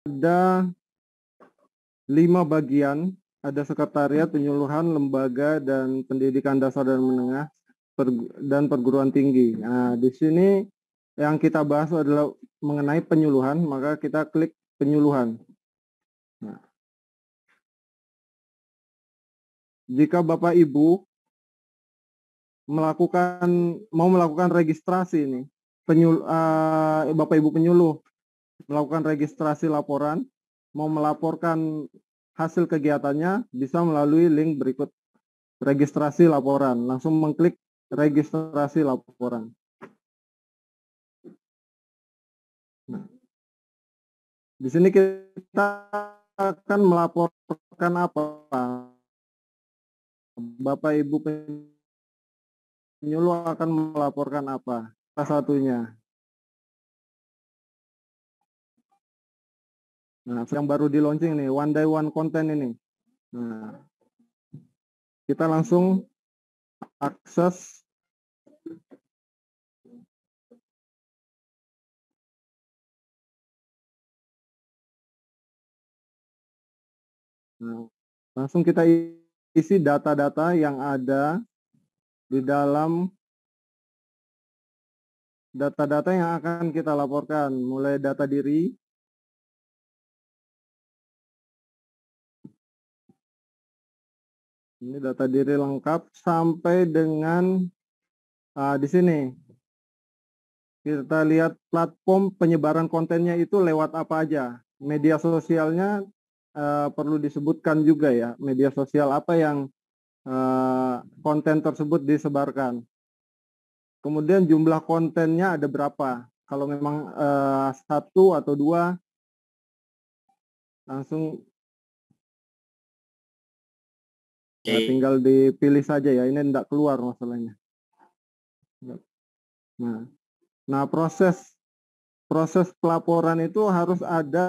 ada 5 bagian, ada sekretariat, penyuluhan, lembaga, dan pendidikan dasar dan menengah, dan perguruan tinggi. Nah, di sini yang kita bahas adalah mengenai penyuluhan, maka kita klik penyuluhan. Nah, jika Bapak Ibu mau melakukan registrasi ini, Bapak Ibu penyuluh melakukan registrasi laporan, mau melaporkan hasil kegiatannya, bisa melalui link berikut, registrasi laporan. Langsung mengklik registrasi laporan. Nah, di sini kita akan melaporkan apa? Bapak Ibu penyuluh akan melaporkan apa? Salah satunya. Nah, yang baru di launching nih, one day one content ini. Nah, kita langsung akses. Nah, langsung kita isi data-data yang ada di dalam data-data yang akan kita laporkan, mulai data diri, ini data diri lengkap sampai dengan di sini kita lihat platform penyebaran kontennya itu lewat apa aja. Media sosialnya perlu disebutkan juga ya, media sosial apa yang konten tersebut disebarkan. Kemudian jumlah kontennya ada berapa. Kalau memang 1 atau 2, langsung tinggal dipilih saja ya, ini tidak keluar masalahnya. Nah, proses pelaporan itu harus ada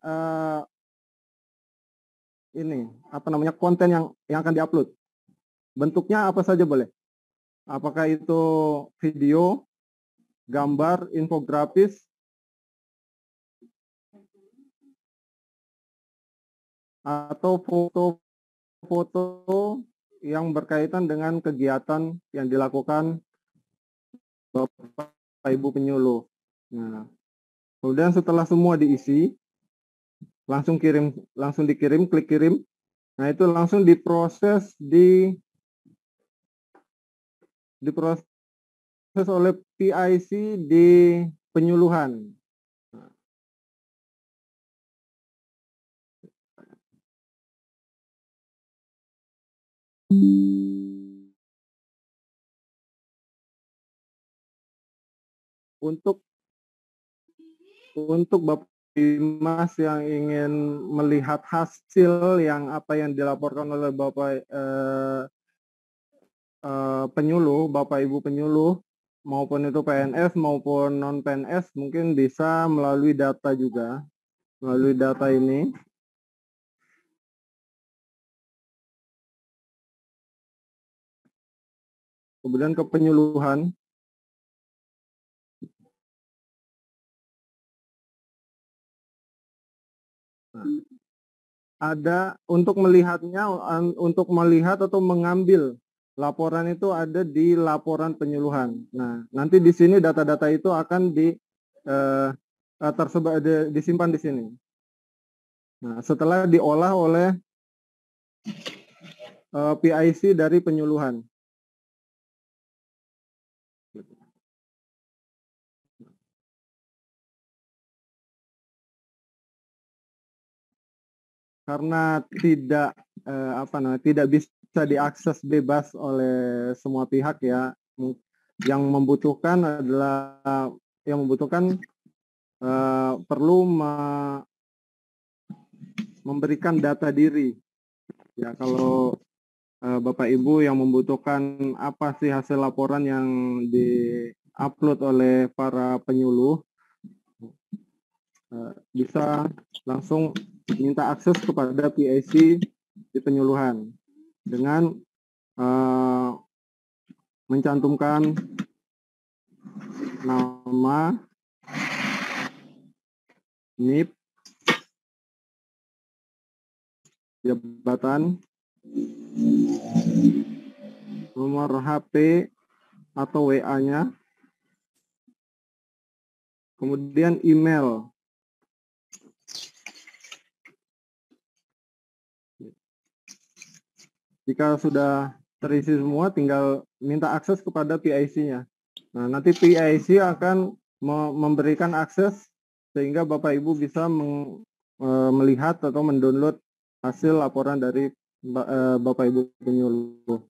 ini apa namanya, konten yang akan diupload. Bentuknya apa saja boleh. Apakah itu video, gambar, infografis, atau foto-foto yang berkaitan dengan kegiatan yang dilakukan Bapak Ibu penyuluh. Nah, kemudian setelah semua diisi, langsung dikirim, klik kirim. Nah, itu langsung diproses oleh PIC di penyuluhan. Untuk Bapak Dimas yang ingin melihat hasil yang apa yang dilaporkan oleh Bapak penyuluh, Bapak Ibu penyuluh, maupun itu PNS maupun non PNS, mungkin bisa melalui data juga, melalui data ini. Kemudian ke penyuluhan. Nah, ada untuk melihatnya, untuk melihat atau mengambil laporan itu ada di laporan penyuluhan. Nah, nanti di sini data-data itu akan tersebar, disimpan di sini. Nah, setelah diolah oleh PIC dari penyuluhan. Karena tidak bisa diakses bebas oleh semua pihak ya. Yang membutuhkan perlu memberikan data diri. Ya, kalau Bapak Ibu yang membutuhkan apa sih hasil laporan yang di-upload oleh para penyuluh, bisa langsung minta akses kepada PIC di penyuluhan dengan mencantumkan nama, NIP, jabatan, nomor HP atau WA-nya, kemudian email. Jika sudah terisi semua, tinggal minta akses kepada PIC-nya. Nah, nanti PIC akan memberikan akses sehingga Bapak Ibu bisa melihat atau mendownload hasil laporan dari Bapak Ibu penyuluh.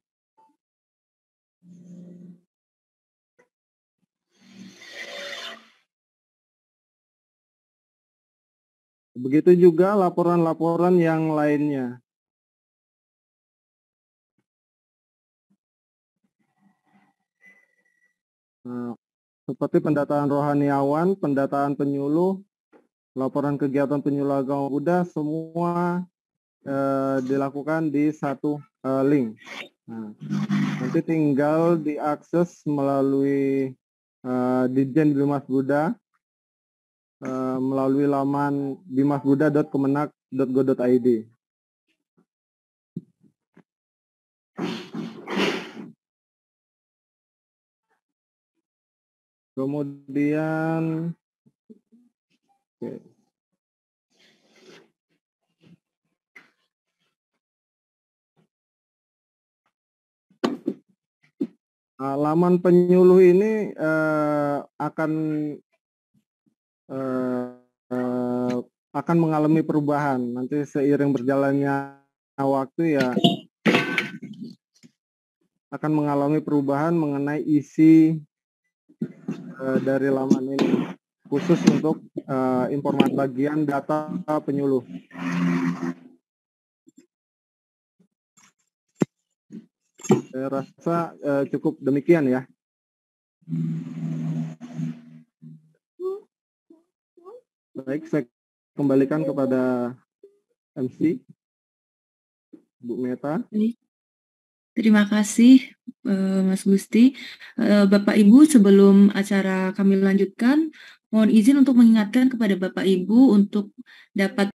Begitu juga laporan-laporan yang lainnya. Nah, seperti pendataan rohaniawan, pendataan penyuluh, laporan kegiatan penyuluh agama Buddha, semua dilakukan di satu link. Nah, nanti tinggal diakses melalui Ditjen Bimas Buddha, melalui laman bimasbuddha.kemenak.go.id. Kemudian, laman penyuluh ini akan mengalami perubahan. Nanti seiring berjalannya waktu ya akan mengalami perubahan mengenai isi dari laman ini, khusus untuk informasi bagian data penyuluh. Saya rasa cukup demikian ya. Baik, saya kembalikan kepada MC, Bu Meta. Terima kasih Mas Gusti. Bapak Ibu, sebelum acara kami lanjutkan, mohon izin untuk mengingatkan kepada Bapak Ibu untuk dapat